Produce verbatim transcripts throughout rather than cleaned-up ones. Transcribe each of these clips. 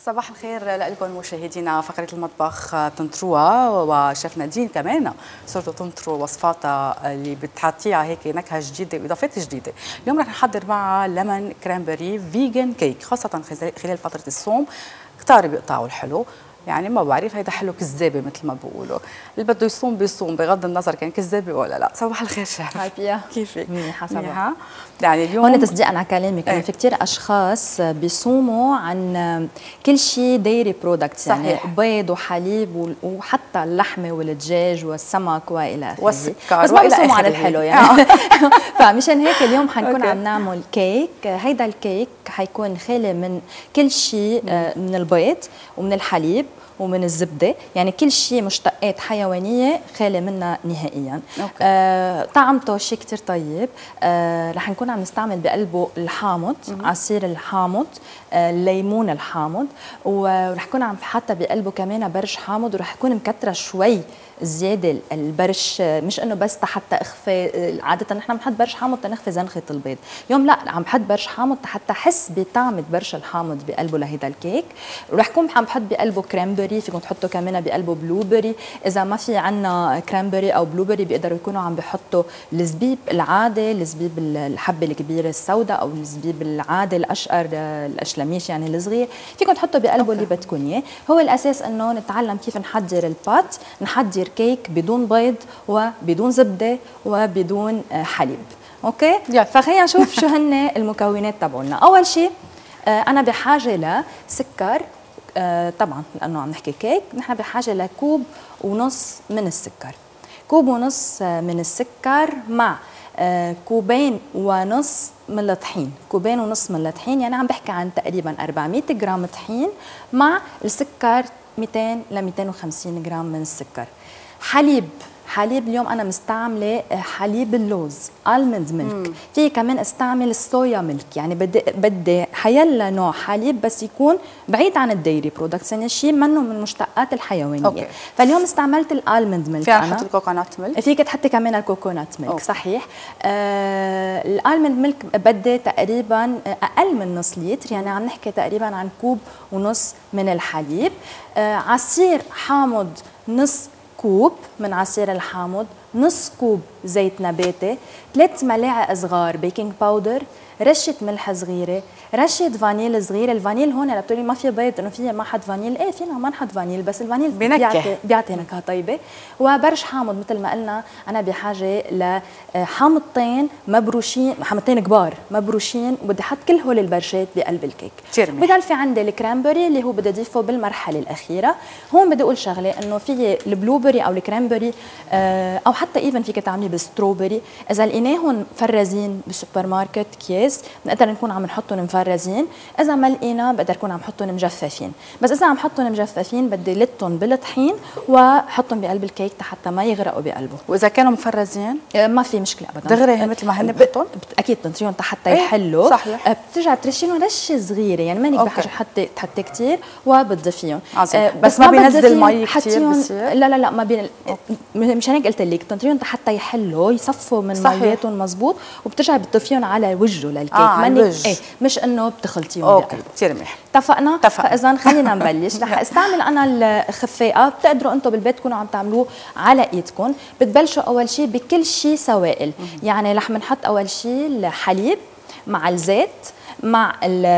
صباح الخير لكم مشاهدينا. فقرة المطبخ بتنطروها وشيف نادين كمان صرتوا تنطروا وصفاتها اللي بتعطيها هيك نكهة جديدة وإضافات جديدة. اليوم رح نحضر معها ليمون كرامبري فيجن كيك، خاصة خلال فترة الصوم كتار بيقطعوا الحلو. يعني ما بعرف هيدا حلو كذابه مثل ما بيقولوا، اللي بده يصوم بيصوم بغض النظر كان كذابه ولا لا. صباح الخير شيف. هاي كيفك؟ منيحه صباح. يعني اليوم هون تصديقا على كلامك انه في كثير اشخاص بيصوموا عن كل شيء ديري برودكتس، يعني بيض وحليب وحتى اللحمه والدجاج والسمك والى اخره والسكر، بس ما بيصوموا عن الحلو يعني. فمشان هيك اليوم حنكون عم نعمل كيك. هيدا الكيك حيكون خالي من كل شيء، من البيض ومن الحليب ومن الزبده، يعني كل شيء مشتقات حيوانيه خالي منها نهائيا. آه، طعمته شيء كثير طيب. آه، رح نكون عم نستعمل بقلبه الحامض، عصير الحامض، آه، الليمون الحامض، ورح نكون عم حاطه بقلبه كمان برش حامض، ورح يكون مكتره شوي زياده البرش، مش انه بس حتى اخفي. عاده نحن بنحط برش حامض تنخفي زنخه البيض، اليوم لا عم بحط برش حامض حتى احس بطعمه برش الحامض بقلبه لهيدا الكيك. ورح كون عم بحط بقلبه كرامبري، فيكم تحطوا كمان بقلبه بلوبري. اذا ما في عنا كرامبري او بلوبري بيقدروا يكونوا عم بحطوا الزبيب العادي، الزبيب الحبه الكبيره السوداء، او الزبيب العادي الاشقر الاشلميش يعني الصغير، فيكم تحطوا بقلبه اللي بدكم اياه. هو الاساس انه نتعلم كيف نحضر البات، نحضر كيك بدون بيض وبدون زبده وبدون حليب. اوكي يلا فخلينا نشوف شو هن المكونات تبعولنا. اول شيء انا بحاجه لسكر، طبعا لانه عم نحكي كيك نحن بحاجه لكوب ونص من السكر. كوب ونص من السكر مع كوبين ونص من الطحين، كوبين ونص من الطحين، يعني عم بحكي عن تقريبا أربعمية جرام طحين مع السكر مئتين ل مئتين وخمسين جرام من السكر. حليب، حليب اليوم انا مستعمله حليب اللوز المند ميلك، في كمان استعمل الصويا ميلك، يعني بدي بدي حيلا نوع حليب بس يكون بعيد عن الديري برودكتس، يعني شيء منه من المشتقات الحيوانيه. أوكي. فاليوم استعملت الالمند ميلك. فيها نحط الكوكونات ميلك؟ فيك تحطي كمان الكوكونات ميلك. أوكي. صحيح. آه الالمند ميلك بدي تقريبا اقل من نص لتر، يعني عم نحكي تقريبا عن كوب ونص من الحليب. آه عصير حامض نص كوب من عصير الحامض، نص كوب زيت نباتي، ثلاث ملاعق صغار بيكنج باودر، رشه ملح صغيره، رشه فانيل صغيره. الفانيل هون اللي بتقولي ما في بيض انه في ما حط فانيل، ايه فينا ما نحط فانيل بس الفانيل بيعطي بيعطي نكهه طيبه. وبرش حامض مثل ما قلنا انا بحاجه لحامضتين مبروشين، حامضتين كبار مبروشين، وبدي احط كل هول البرشات بقلب الكيك. بضل في عندي الكرامبري اللي هو بدي اضيفه بالمرحله الاخيره. هون بدي اقول شغله انه في البلوبري او الكرامبري او حتى ايفن فيك تعملي بالستروبري، اذا لقيناهم مفرزين بالسوبر ماركت كيس بنقدر نكون عم نحطهم مفرزين، اذا ما لقينا بقدر اكون عم حطهم مجففين. بس اذا عم حطهم مجففين بدي لتهم بالطحين وحطهم بقلب الكيك حتى ما يغرقوا بقلبه. واذا كانوا مفرزين ما في مشكله ابدا، دغري مثل ما هن بحطهم اكيد بتنطريهم حتى يحلوا. صحيح. بترجع ترشيهم رشه صغيره، يعني مانك بحاجه حتى تحطي كثير وبتضيفيهم. عظيم. بس, بس ما بينزل مي كثير بصير؟ لا لا لا ما بين، مشان هيك قلت لك تنطريهم حتى يحلوا يصفوا من مياتهم مزبوط، وبترجعي بتضيفيهم على وجهه للكيك. آه مانك ايه مش انه بتخلطيهم. اوكي كثير منيح. اتفقنا؟ فاذا خلينا نبلش. رح استعمل انا الخفاقه، بتقدروا انتم بالبيت تكونوا عم تعملوه على ايدكم. بتبلشوا اول شيء بكل شيء سوائل، يعني رح نحط اول شيء الحليب مع الزيت مع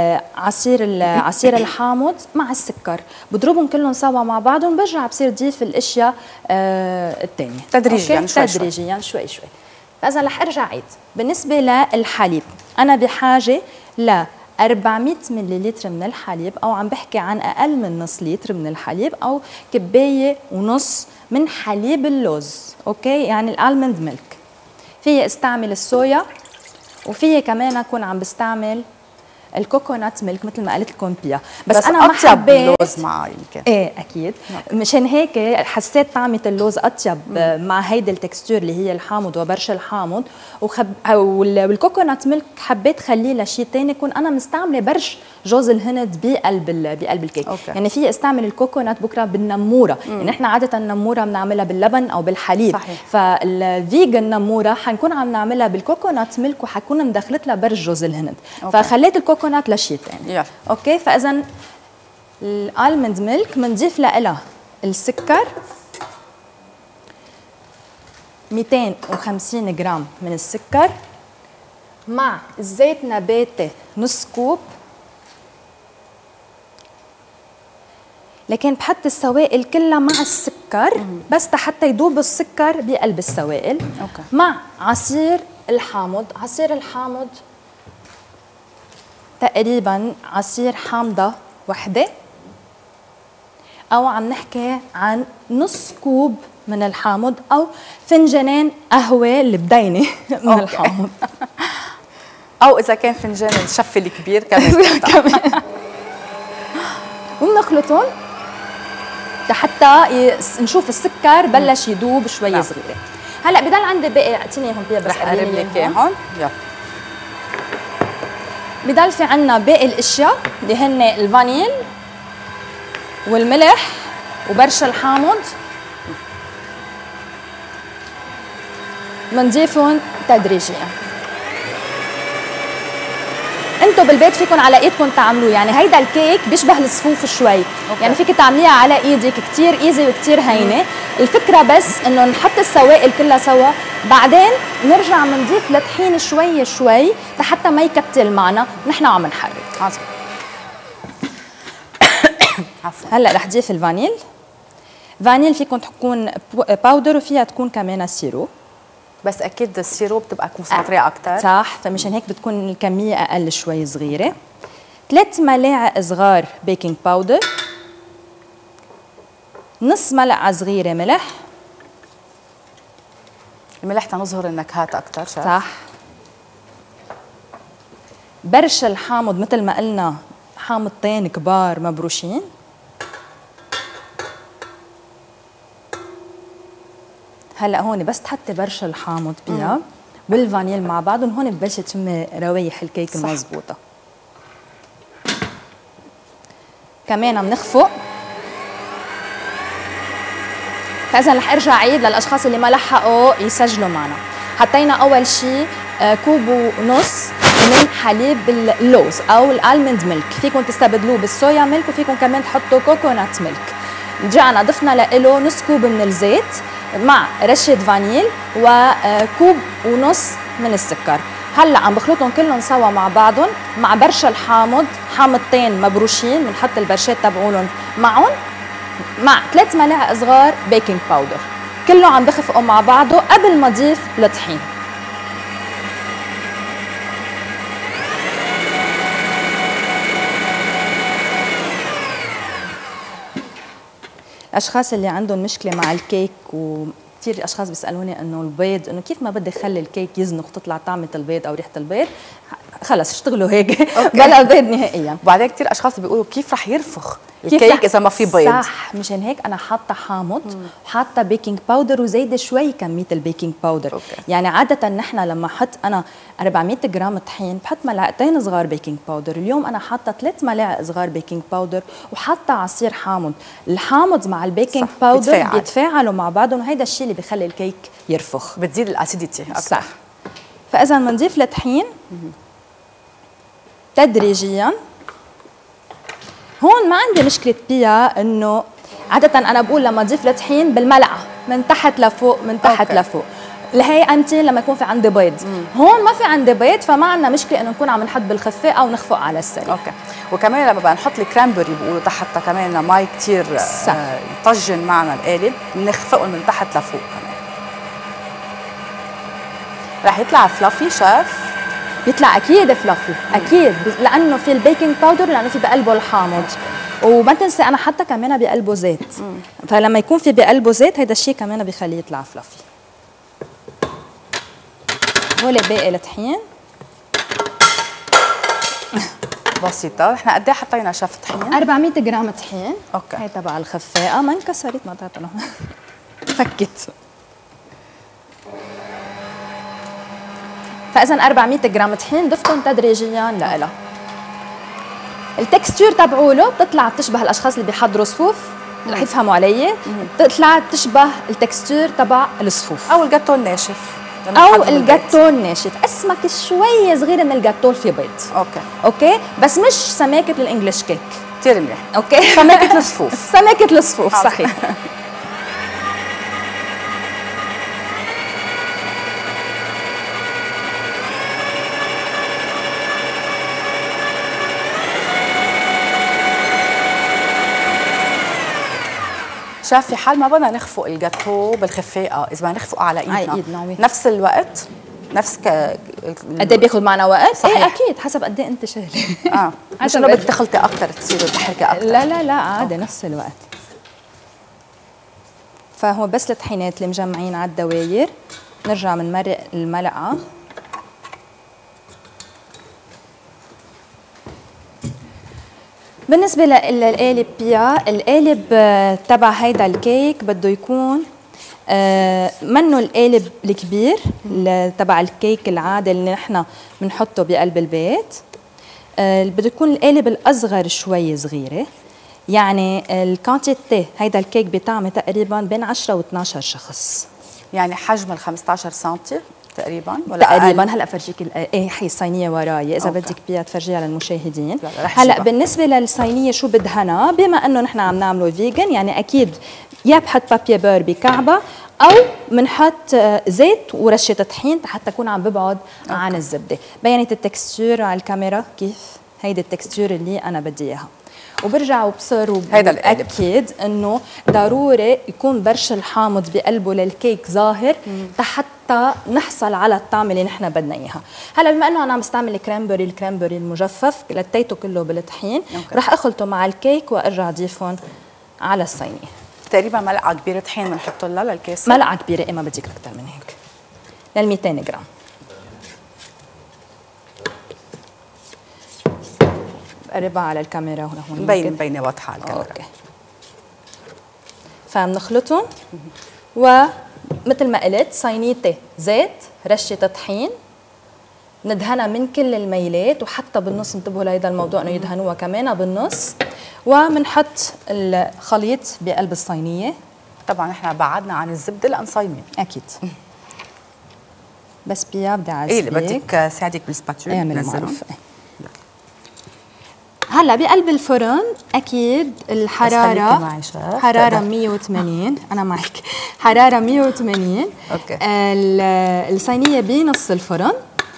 عصير عصير الحامض مع السكر، بضربهم كلهم سوا مع بعضهم، برجع بصير ضيف الاشياء آه الثانيه تدريجيا شوي تدريجيا شوي شوي. فاذا رح ارجع عيد بالنسبه للحليب، انا بحاجه ل أربعمية مللتر من الحليب، او عم بحكي عن اقل من نص لتر من الحليب، او كبايه ونص من حليب اللوز. اوكي يعني الالمند ميلك. في استعمل الصويا، وفي كمان اكون عم بستعمل الكوكونات ميلك مثل ما قلت لكم فيها، بس, بس انا ما حبيت اللوز معه يمكن. ايه اكيد. نعم. مشان هيك حسيت طعمه اللوز اطيب مم. مع هيدي التكستور اللي هي الحامض وبرش الحامض. وخب... والكوكونات ميلك حبيت خليه لشيء ثاني، يكون انا مستعمله برش جوز الهند بقلب بقلب الكيك. أوكي. يعني في استعمل الكوكونات بكره بالنموره، مم. يعني احنا عاده النموره بنعملها باللبن او بالحليب. صحيح. فالفيجن نموره حنكون عم نعملها بالكوكونات ميلك، وحكون مدخلت لها برش جوز الهند. أوكي. فخليت الكوكونات لشيء ثاني. اوكي. فاذا الالمند ميلك بنضيف لها السكر مئتين وخمسين جرام من السكر مع زيت نباتي نص كوب، لكن بحط السوائل كلها مع السكر بس حتى يذوب السكر بقلب السوائل. أوكي. مع عصير الحامض. عصير الحامض تقريبا عصير حامضة وحدة، أو عم نحكي عن نص كوب من الحامض أو فنجانين قهوة البدينة من أوكي. الحامض. أو إذا كان فنجان الشف الكبير كمان. كمان. وبنخلطهم لحتى نشوف السكر بلش يذوب شوي نعم. صغيرة. هلا بضل عندي باقي، اعطيني اياهم فيها بس رح أقرب لك إياهم. إياهم. يلا. بضل في عنا باقي الاشياء اللي هن الفانيل والملح وبرش الحامض، بنضيفهم تدريجيا. انتم بالبيت فيكم على ايدكم تعملوه، يعني هيدا الكيك بيشبه الصفوف شوي. أوكي. يعني فيك تعمليها على ايدك، كثير ايزي وكثير هينه. الفكره بس انه نحط السوائل كلها سوا، بعدين نرجع بنضيف لطحين شوي شوي لحتى ما يكتل معنا نحن عم نحرك. عظيم. عفوا. هلا رح ضيف الفانيل. فانيل فيكم تكون باودر وفيها تكون كمان سيروب، بس اكيد السيروب بتبقى كونسنتريه اكثر. صح، فمشان هيك بتكون الكميه اقل شوي صغيره. ثلاث ملاعق صغار بيكنج باودر، نص ملعقه صغيره ملح. الملح تنظهر النكهات اكثر. صح. برش الحامض مثل ما قلنا حامضتين كبار مبروشين. هلا هون بس تحطي برش الحامض فيها والفانيل مع بعضهم، هون ببلشت تشمي روايح الكيك المضبوطه. كمان عم نخفق. فاذا رح ارجع عيد للاشخاص اللي ما لحقوا يسجلوا معنا. حطينا اول شيء كوب ونص من حليب اللوز او الالمند ميلك، فيكم تستبدلوه بالصويا ميلك وفيكم كمان تحطوا كوكونات ميلك. رجعنا ضفنا له نص كوب من الزيت مع رشه فانيل وكوب ونص من السكر. هلا عم بخلطهم كلهم سوا مع بعضهم مع برش الحامض، حامضتين مبروشين بنحط البرشات تبعولهم معهم، مع ثلاث ملاعق صغار بيكنج باودر. كله عم بخفقوا مع بعضه قبل ما اضيف الطحين. الاشخاص اللي عندهم مشكله مع الكيك، وكثير اشخاص بيسالوني انه البيض، انه كيف ما بدي اخلي الكيك يزنخ وتطلع طعمه البيض او ريحه البيض، خلص اشتغلوا هيك بلا بيض نهائيا. وبعدين كثير اشخاص بيقولوا كيف رح يرفخ الكيك اذا ما في بيض. صح، مشان هيك انا حاطه حامض وحاطه بيكنج باودر وزايده شوي كميه البيكنج باودر. أوكي. يعني عاده نحن لما احط انا أربعمئة جرام طحين بحط ملعقتين صغار بيكنج باودر، اليوم انا حاطه ثلاث ملاعق صغار بيكنج باودر وحاطه عصير حامض. الحامض مع البيكنج باودر بيتفاعل. بيتفاعلوا مع بعضهم، وهيدا الشيء اللي بيخلي الكيك يرفخ، بتزيد الاسيديتي اكثر. صح. فاذا بنضيف الطحين تدريجيا. هون ما عندي مشكله فيها، انه عاده انا بقول لما اضيف الطحين بالملعقه من تحت لفوق من تحت أوكي. لفوق لهي امتى لما يكون في عندي بيض. مم. هون ما في عندي بيض، فما عندنا مشكله انه نكون عم نحط بالخفه او نخفق على السريع. اوكي. وكمان لما بدنا نحط الكرامبري بيقولوا تحتها كمان مي كثير يطجن معنا القالب، بنخفقهم من تحت لفوق كمان. رح يطلع فلافي شيف؟ بيطلع اكيد فلافي، اكيد، لانه في البيكنج باودر، لانه في بقلبه الحامض. وما تنسي انا حتى كمان بقلبه زيت. مم. فلما يكون في بقلبه زيت هيدا الشيء كمان بيخليه يطلع فلافي. هول باقي الطحين بسيطة. نحن قد ايه حطينا شيف طحين؟ أربعمئة جرام طحين. اوكي. هي تبع الخفاقة، ما انكسرت، ما تعطنا فكت. فاذا أربعمئة جرام طحين ضفتهم تدريجيا لها. التكستور تبعوله بتطلع بتشبه الاشخاص اللي بيحضروا صفوف، رح يفهموا علي، بتطلع تشبه التكستور تبع الصفوف او الجاتو الناشف او الجاتو الناشف، اسمك شوي صغيره من الجاتو في بيض. اوكي اوكي، بس مش سماكه الانجليش كيك. كثير منيح. اوكي سماكه الصفوف. سماكه الصفوف صحيح. شاف في حال ما بدنا نخفق الجاتو بالخفاقه، اذا بدنا نخفقه على ايدنا ايدنا نعم. نفس الوقت نفس ك قد ايه بياخذ معنا وقت؟ صحيح. ايه اكيد حسب قد ايه انت شغله. اه مش انه بدك تخلطي اكثر تصير تحركي اكثر. لا لا لا عادي نفس الوقت. فهو بس الطحينات اللي مجمعين على الدواير، نرجع بنمرق الملقه. بالنسبة للقالب بيا، القالب تبع هيدا الكيك بده يكون منه القالب الكبير تبع الكيك العادي اللي نحن بنحطه بقلب البيت، بده يكون القالب الأصغر شوي صغيرة. يعني الكانتيتي هيدا الكيك بيطعمي تقريبا بين عشرة و اثنعش شخص. يعني حجم ال خمسطعش سنتي تقريبا ولا تقريبا. هلا فرجيك ايه هي الصينيه وراي اذا بدك بيها تفرجيها للمشاهدين. هلا بالنسبه للصينيه شو بدهنها، بما انه نحن عم نعمله فيجن يعني اكيد يا بحط بابي بور بكعبه او بنحط زيت ورشه طحين حتى اكون عم ببعد أوكي. عن الزبده. بينت التكستور على الكاميرا كيف هيدي التكستور اللي انا بدي اياها. وبرجع وبصر وبأكد انه ضروري يكون برش الحامض بقلبه للكيك ظاهر حتى نحصل على الطعم اللي نحن بدنا اياها. هلا بما انه انا عم بستعمل الكرامبري الكرامبري المجفف لتيته كله بالطحين، رح اخلطه مع الكيك وارجع اضيفهم على الصينيه. تقريبا ملعقه كبيره طحين بنحط لها للكاسه. ملعقه كبيره، ايه ما بدك اكثر من هيك، لل مئتين جرام. قربها على الكاميرا هون هون مبين مبينه واضحه على الكاميرا. اوكي. فبنخلطهم ومثل ما قلت صينيتي زيت، رشه طحين، ندهنها من كل الميلات وحتى بالنص انتبهوا لهذا الموضوع انه يدهنوها كمان بالنص، وبنحط الخليط بقلب الصينيه. طبعا احنا بعدنا عن الزبده لان صايمين. اكيد. بس بيا بدي اعزيك. ايه اللي بدك ساعدك بالسباتشول. اعمل المعروف. هلا بقلب الفرن اكيد الحراره حراره مئة وثمانين. انا معك. حراره مئة وثمانين. اوكي. الصينيه بنص الفرن.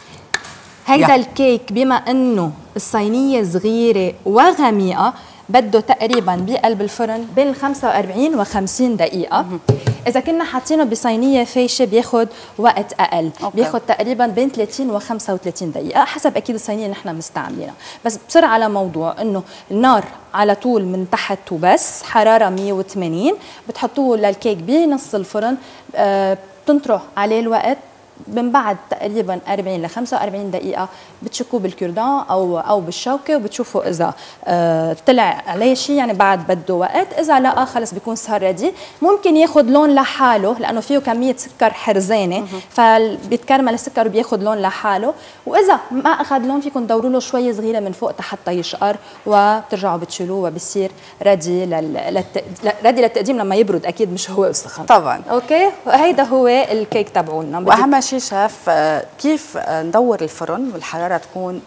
هيدا الكيك بما انه الصينيه صغيره وغميقه بده تقريبا بقلب الفرن بين خمسة وأربعين و خمسين دقيقه. اذا كنا حاطينه بصينيه فايشه بياخذ وقت اقل، أوكي. بياخذ تقريبا بين ثلاثين و خمسة وثلاثين دقيقه حسب اكيد الصينيه اللي نحن مستعملينها. بس بسرعه على موضوع انه النار على طول من تحت وبس، حراره مئة وثمانين، بتحطوه للكيك بنص الفرن، آه بتنطروا عليه الوقت من بعد تقريبا أربعين ل خمسة وأربعين دقيقه بتشكوه بالكردان او او بالشوكه وبتشوفوا اذا آه طلع عليه شيء يعني بعد بده وقت، اذا لا خلص بيكون صار ريدي. ممكن ياخذ لون لحاله لانه فيه كميه سكر حرزانه فبيتكرمل السكر وبياخذ لون لحاله، واذا ما اخذ لون فيكم تدوروا له شوي صغيره من فوق حتى يشقر وبترجعوا بتشيلوه وبصير ريدي لل ريدي للتقديم لما يبرد اكيد مش هو وسخن. طبعا. اوكي. وهيدا هو الكيك تبعولنا. واهم شيء شاف كيف ندور الفرن والحراره تكون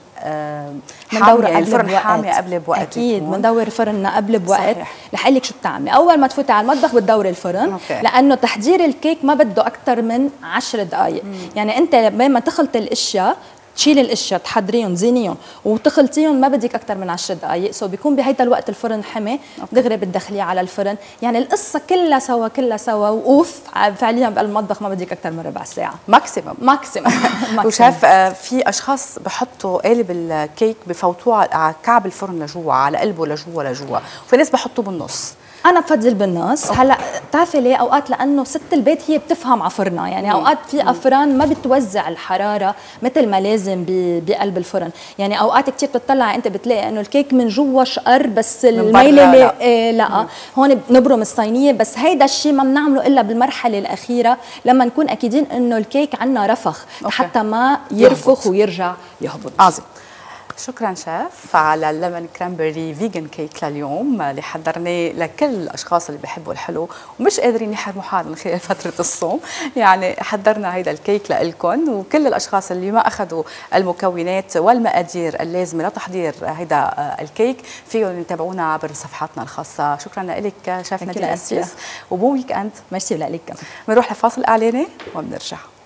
حامية، يعني الفرن حامي قبل بوقت. اكيد بندور فرننا قبل بوقت. رح اقول لك شو بتعملي. اول ما تفوتي على المطبخ بتدوري الفرن. أوكي. لانه تحضير الكيك ما بده اكثر من عشر دقائق. يعني انت لما تخلطي الاشياء تشيلي الاشياء تحضريهم زينيهم وتخلطيهم ما بدك اكثر من عشر دقائق، سو بيكون بهيدا الوقت الفرن حمي، دغري بتدخليه على الفرن. يعني القصه كلها سوا كلها سوا وقوف فعليا بالمطبخ ما بدك اكثر من ربع ساعه ماكسيمم ماكسيمم. وشاف في اشخاص بحطوا قالب الكيك بفوتوه على كعب الفرن لجوا، على قلبه لجوا لجوا، وفي ناس بحطوه بالنص. انا بفضل بالنص. هلا بتعرفي ليه؟ اوقات لانه ست البيت هي بتفهم على فرنها، يعني اوقات في افران ما بتوزع الحراره مثل ما لازم بقلب الفرن. يعني اوقات كثير بتطلع انت بتلاقي انه الكيك من جوا شقر بس الميله لا, إيه لا. هون بنبرم الصينيه، بس هيدا الشيء ما بنعمله الا بالمرحله الاخيره لما نكون اكيدين انه الكيك عندنا رفخ. أوكي. حتى ما يرفخ يهبط. ويرجع يهبط. عظيم. شكرا شيف على الليمون كرامبري فيجن كيك لليوم اللي حضرناه لكل الاشخاص اللي بيحبوا الحلو ومش قادرين يحرموا حالهم خلال فتره الصوم. يعني حضرنا هيدا الكيك لكم وكل الاشخاص اللي ما اخذوا المكونات والمقادير اللازمه لتحضير هيدا الكيك فيهم يتابعونا عبر صفحاتنا الخاصه. شكرا لك شيف نادين أسيس وبون ويك اند. ميرسي لك. بنروح لفاصل اعلاني وبنرجع.